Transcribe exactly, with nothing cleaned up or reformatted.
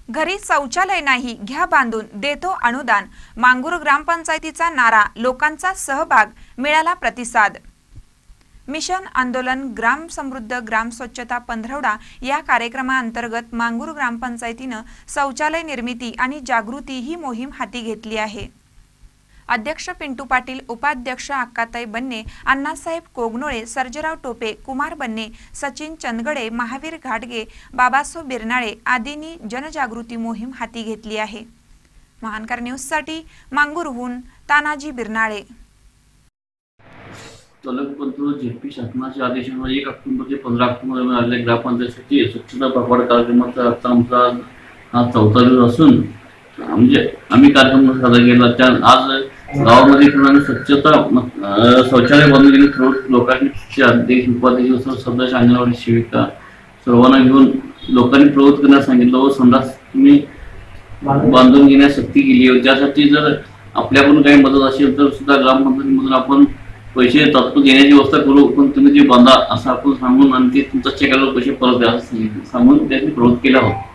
घरी शौचालय नाही, घ्या बांधून, देतो अनुदान। मांगूर ग्रामपंचायतीचा नारा, लोकांचा सहभाग, मिळाला प्रतिसाद। मिशन आंदोलन ग्राम समृद्ध ग्राम स्वच्छता पंधरवडा या कार्यक्रमाअंतर्गत मांगूर ग्रामपंचायतीनं शौचालय निर्मिती आणि जागृती ही मोहीम हाती घेतली आहे। अध्यक्ष पिंटू पाटील, उपाध्यक्ष अक्काताई बन्ने, अण्णासाहेब कोगनोळे, सर्जेराव टोपे, कुमार बन्ने, सचिन चंदगडे, महावीर घाटगे, बाबासो बिरनाळे आदींनी जनजागृती मोहीम हाती घेतली आहे। महानकर न्यूजसाठी मांगूरहून तानाजी बिरनाळे। तलकपंतू जेपी शासनाच्या आदेशानुसार एक ऑक्टोबर ते पंधरा ऑक्टोबर आलेल्या ग्रामपंचायतीसाठी स्वच्छता पखवाडा कार्यक्रमाचा आता आमचा हा चौथा दिवस असून म्हणजे आम्ही कार्यक्रम साजरा केला। त्या आज गावामध्ये स्वच्छता शौचालय बांधून सर्व लोकांनी अध्यक्ष उपाध्यक्ष सदस्य अंगणवाडी सेविका सर्वांना घेऊन लोकांनी प्रवृत्त करण्यास सांगितलं व संडास तुम्ही बांधून घेण्यास सक्ती केली आहे। त्यासाठी जर आपल्याकडून काही मदत असेल तर सुद्धा ग्रामपंचायतीमधून आपण पैसे तात्पुरते देण्याची व्यवस्था करू, पण तुम्ही ते बांधा असं आपण सांगून आणि ते तुमचा चेक आल्यावर पैसे परत द्या असं सांगून त्यांनी प्रवृत्त केला होता।